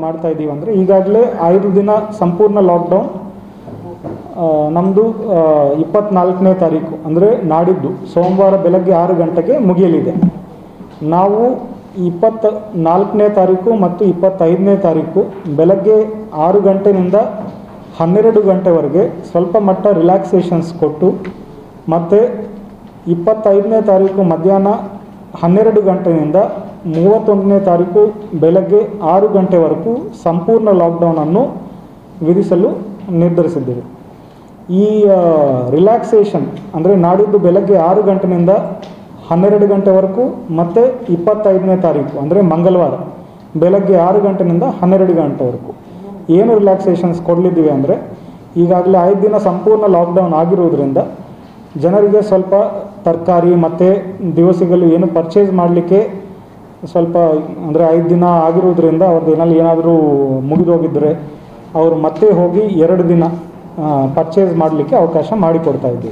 ಮಾಡ್ತಾ ಇದ್ದೀವಿ ಅಂದರೆ ಈಗಾಗಲೇ 5 ದಿನ ಸಂಪೂರ್ಣ ಲಾಕ್ಡೌನ್ ನಮ್ಮದು 24ನೇ ತಾರೀಕು ಅಂದರೆ ನಾಡಿದ್ದು ಸೋಮವಾರ ಬೆಳಗ್ಗೆ 6 ಗಂಟೆಗೆ ಮುಗಿಯಲಿದೆ. ನಾವು 24ನೇ ತಾರೀಕು ಮತ್ತು 25ನೇ ತಾರೀಕು ಬೆಳಗ್ಗೆ 6 ಗಂಟೆಯಿಂದ 12 ಗಂಟೆವರೆಗೆ ಸ್ವಲ್ಪ ಮಟ್ಟ ರಿಲ್ಯಾಕ್ಸೇಷನ್ಸ್ ಕೊಟ್ಟು ಮತ್ತು 25ನೇ ತಾರೀಕು ಮಧ್ಯಾಹ್ನ 12 ಗಂಟೆಯಿಂದ 31ನೇ ತಾರೀಕು ಬೆಳಗ್ಗೆ 6 ಗಂಟೆವರೆಗೂ ಸಂಪೂರ್ಣ ಲಾಕ್ಡೌನನ್ನು ವಿಧಿಸಲು ನಿರ್ಧರಿಸಿದ್ದೇವೆ. ಈ ರಿಲ್ಯಾಕ್ಸೇಷನ್ ಅಂದರೆ ನಾಡಿದ್ದು ಬೆಳಗ್ಗೆ 6 ಗಂಟೆಯಿಂದ 12 ಗಂಟೆವರೆಗೂ ಮತ್ತು 25ನೇ ತಾರೀಕು ಅಂದರೆ ಮಂಗಳವಾರ ಬೆಳಗ್ಗೆ 6 ಗಂಟೆಯಿಂದ 12 ಗಂಟೆವರೆಗೂ ಏನು ರಿಲ್ಯಾಕ್ಸೇಷನ್ಸ್ ಕೊಡಲಿದ್ದೀವಿ ಅಂದರೆ ಈಗಾಗಲೇ 5 ದಿನ ಸಂಪೂರ್ಣ ಲಾಕ್ಡೌನ್ ಆಗಿರುವುದರಿಂದ ಜನರಿಗೆ ಸ್ವಲ್ಪ ತರಕಾರಿ ಮತ್ತು ದಿವಸಗಳು ಏನು ಪರ್ಚೇಸ್ ಮಾಡಲಿಕ್ಕೆ ಸ್ವಲ್ಪ ಅಂದರೆ 5 ದಿನ ಆಗಿರುವುದರಿಂದ ಅವ್ರದ್ದು ಏನಾದರೂ ಮುಗಿದೋಗಿದ್ದರೆ ಅವರು ಮತ್ತೆ ಹೋಗಿ 2 ದಿನ ಪರ್ಚೇಸ್ ಮಾಡಲಿಕ್ಕೆ ಅವಕಾಶ ಮಾಡಿಕೊಡ್ತಾ ಇದ್ದೀವಿ.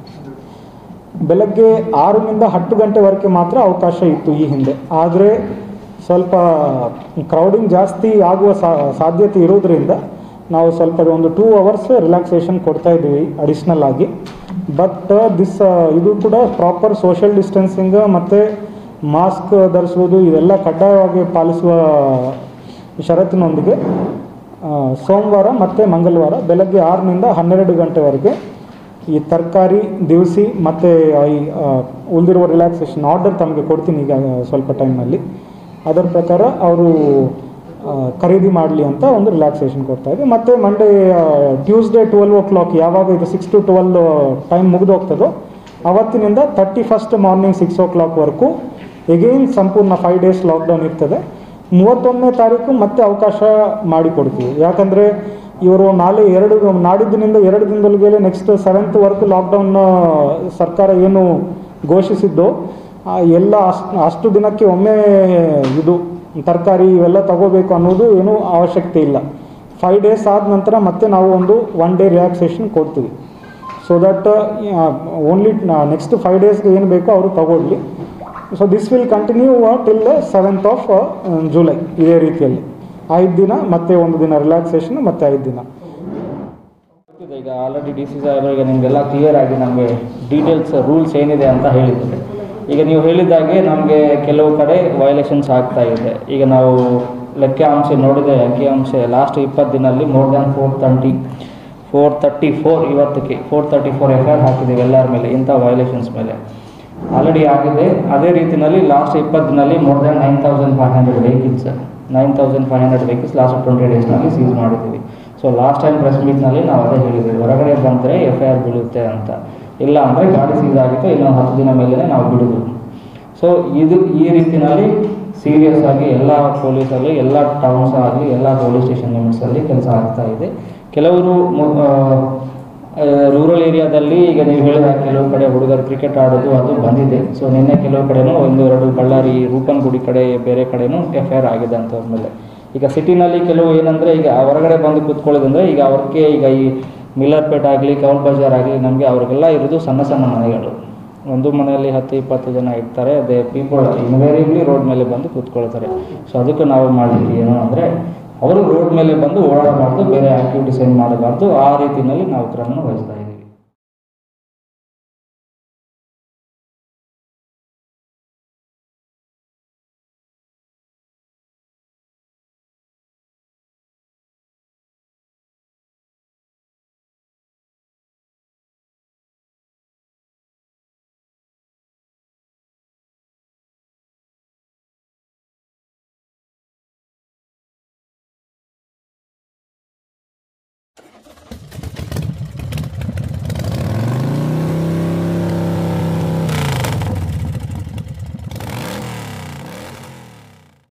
ಬೆಳಗ್ಗೆ 6ರಿಂದ 10 ಗಂಟೆವರೆಗೆ ಮಾತ್ರ ಅವಕಾಶ ಇತ್ತು ಈ ಹಿಂದೆ. ಆದರೆ ಸ್ವಲ್ಪ ಕ್ರೌಡಿಂಗ್ ಜಾಸ್ತಿ ಆಗುವ ಸಾಧ್ಯತೆ ಇರೋದರಿಂದ ನಾವು ಸ್ವಲ್ಪ ಒಂದು 2 ಅವರ್ಸ್ ರಿಲ್ಯಾಕ್ಸೇಷನ್ ಕೊಡ್ತಾ ಇದ್ದೀವಿ ಅಡಿಷ್ನಲ್ ಆಗಿ. ಬಟ್ ಇದು ಕೂಡ ಪ್ರಾಪರ್ ಸೋಷಿಯಲ್ ಡಿಸ್ಟೆನ್ಸಿಂಗ್ ಮತ್ತು ಮಾಸ್ಕ್ ಧರಿಸುವುದು ಇದೆಲ್ಲ ಕಡ್ಡಾಯವಾಗಿ ಪಾಲಿಸುವ ಷರತ್ತಿನೊಂದಿಗೆ ಸೋಮವಾರ ಮತ್ತು ಮಂಗಳವಾರ ಬೆಳಗ್ಗೆ 6ರಿಂದ 12 ಗಂಟೆವರೆಗೆ ಈ ತರಕಾರಿ ದಿವಸಿ ಮತ್ತು ಉಳಿದಿರುವ ರಿಲ್ಯಾಕ್ಸೇಷನ್ ಆರ್ಡರ್ ತಮಗೆ ಕೊಡ್ತೀನಿ ಈಗ ಸ್ವಲ್ಪ ಟೈಮ್ನಲ್ಲಿ. ಅದರ ಪ್ರಕಾರ ಅವರು ಖರೀದಿ ಮಾಡಲಿ ಅಂತ ಒಂದು ರಿಲ್ಯಾಕ್ಸೇಷನ್ ಕೊಡ್ತಾಯಿದ್ವಿ. ಮತ್ತು ಮಂಡೇ ಟ್ಯೂಸ್ಡೇ 12 o'clock ಯಾವಾಗ ಇದು 6 to 12 ಟೈಮ್ ಮುಗಿದೋಗ್ತದೋ ಅವತ್ತಿನಿಂದ 31st ಮಾರ್ನಿಂಗ್ 6 o'clockವರೆಗೂ ಎಗೈನ್ ಸಂಪೂರ್ಣ 5 days ಲಾಕ್ಡೌನ್ ಇರ್ತದೆ. 31ನೇ ತಾರೀಕು ಮತ್ತೆ ಅವಕಾಶ ಮಾಡಿಕೊಡ್ತೀವಿ. ಯಾಕಂದರೆ ಇವರು ನಾಡಿದ್ದಿನಿಂದ 2 ದಿನದೊಳಗೆ ನೆಕ್ಸ್ಟ್ 7thವರೆಗೂ ಲಾಕ್ಡೌನ್ ಸರ್ಕಾರ ಏನು ಘೋಷಿಸಿದ್ದೋ ಎಲ್ಲ ಅಷ್ಟು ದಿನಕ್ಕೆ ಒಮ್ಮೆ ಇದು ತರಕಾರಿ ಇವೆಲ್ಲ ತಗೋಬೇಕು ಅನ್ನೋದು ಏನೂ ಅವಶ್ಯಕತೆ ಇಲ್ಲ. 5 days ಆದ ನಂತರ ಮತ್ತೆ ನಾವು ಒಂದು 1 day ರಿಲ್ಯಾಕ್ಸೇಷನ್ ಕೊಡ್ತೀವಿ. ಸೊ ದಟ್ ಓನ್ಲಿ ನೆಕ್ಸ್ಟ್ 5 daysಗೆ ಏನು ಬೇಕೋ ಅವರು ತಗೊಳ್ಳಿ. So this will continue till the 7th of July. ಇದೇ ರೀತಿಯಲ್ಲಿ 5 ದಿನ ಮತ್ತು 1 ದಿನ ರಿಲ್ಯಾಕ್ಸೇಷನ್ ಮತ್ತು 5 ದಿನ. ಈಗ ಆಲ್ರೆಡಿ ಡಿ ಸಿ ಸಾಹೇಬರಿಗೆ ನಿಮಗೆಲ್ಲ ಕ್ಲಿಯರ್ ಆಗಿ ನಮಗೆ ಡೀಟೇಲ್ಸ್ ರೂಲ್ಸ್ ಏನಿದೆ ಅಂತ ಹೇಳಿದ್ದಾರೆ. ಈಗ ನೀವು ಹೇಳಿದಾಗೆ ನಮಗೆ ಕೆಲವು ಕಡೆ ವೈಲೇಷನ್ಸ್ ಆಗ್ತಾ ಇದೆ. ಈಗ ನಾವು ಲೆಕ್ಕಾಂಶ ನೋಡಿದೆ, ಅಂಕಿಅಂಶ ಲಾಸ್ಟ್ 20 ದಿನಲ್ಲಿ ಮೋರ್ ದ್ಯಾನ್ 434 ಇವತ್ತಿಗೆ 434 FIR ಹಾಕಿದ್ದೀವಿ ಎಲ್ಲರ ಮೇಲೆ, ಇಂಥ ವೈಲೇಷನ್ಸ್ ಮೇಲೆ ಆಲ್ರೆಡಿ ಆಗಿದೆ. ಅದೇ ರೀತಿಯಲ್ಲಿ ಲಾಸ್ಟ್ 20 ದಿನಲ್ಲಿ ಮೋರ್ ದ್ಯಾನ್ 9,500 ವೆಹಿಕಲ್ಸ್ ಲಾಸ್ಟ್ 20 ಡೇಸ್ನಲ್ಲಿ ಸೀಸ್ ಮಾಡಿದ್ದೀವಿ. ಸೊ ಲಾಸ್ಟ್ ಟೈಮ್ ಪ್ರೆಸ್ ಮೀಟ್ನಲ್ಲಿ ನಾವು ಅದೇ ಹೇಳಿದ್ದೀವಿ, ಹೊರಗಡೆ ಬಂದರೆ FIR ಬೀಳುತ್ತೆ ಅಂತ. ಇಲ್ಲ ಅಂದರೆ ಗಾಡಿ ಸೀಸ್ ಆಗಿತ್ತು, ಇನ್ನೊಂದು 10 ದಿನ ಮೇಲೆ ನಾವು ಬಿಡೋದು. ಸೊ ಈ ರೀತಿಯಲ್ಲಿ ಸೀರಿಯಸ್ ಆಗಿ ಎಲ್ಲ ಪೊಲೀಸಲ್ಲಿ ಎಲ್ಲ ಟೌನ್ಸ್ ಆಗಲಿ ಎಲ್ಲ ಪೊಲೀಸ್ ಸ್ಟೇಷನ್ ಲಿಮಿಟ್ಸಲ್ಲಿ ಕೆಲಸ ಆಗ್ತಾ ಇದೆ. ಕೆಲವರು ರೂರಲ್ ಏರಿಯಾದಲ್ಲಿ ಈಗ ನೀವು ಹೇಳಿದ ಕೆಲವು ಕಡೆ ಹುಡುಗರು ಕ್ರಿಕೆಟ್ ಆಡೋದು ಅದು ಬಂದಿದೆ. ಸೊ ನಿನ್ನೆ ಕೆಲವು ಕಡೆನೂ 1-2 ಬಳ್ಳಾರಿ ರೂಪನಗುಡಿ ಕಡೆ ಬೇರೆ ಕಡೆನೂ FIR ಆಗಿದೆ ಅಂಥವ್ರ ಮೇಲೆ. ಈಗ ಸಿಟಿನಲ್ಲಿ ಕೆಲವು ಏನಂದರೆ ಈಗ ಹೊರಗಡೆ ಬಂದು ಕೂತ್ಕೊಳ್ಳೋದಂದರೆ ಈಗ ಅವ್ರಿಗೆ ಈಗ ಈ ಮಿಲ್ಲರ್ಪೇಟ್ ಆಗಲಿ ಕೌಲ್ ಬಜಾರ್ ಆಗಲಿ ನಮಗೆ ಅವ್ರಿಗೆಲ್ಲ ಇರೋದು ಸಣ್ಣ ಸಣ್ಣ ಮನೆಗಳು. ಒಂದು ಮನೆಯಲ್ಲಿ 10-20 ಜನ ಇರ್ತಾರೆ. ಅದೇ ಪೀಪಲ್ ಇನ್ವೇರಿಯಬ್ಲಿ ರೋಡ್ ಮೇಲೆ ಬಂದು ಕೂತ್ಕೊಳ್ತಾರೆ. ಸೊ ಅದಕ್ಕೆ ನಾವು ಮಾಡಿದ್ವಿ ಏನು ಅಂದರೆ ಅವರು ರೋಡ್ ಮೇಲೆ ಬಂದು ಓಡಾಡಬಾರ್ದು, ಬೇರೆ ಆ್ಯಕ್ಟಿವಿಟೀಸ್ ಏನು ಮಾಡಬಾರ್ದು, ಆ ರೀತಿಯಲ್ಲಿ ನಾವು ಕ್ರಮವನ್ನು ವಹಿಸ್ತಾ ಇದ್ದೀವಿ.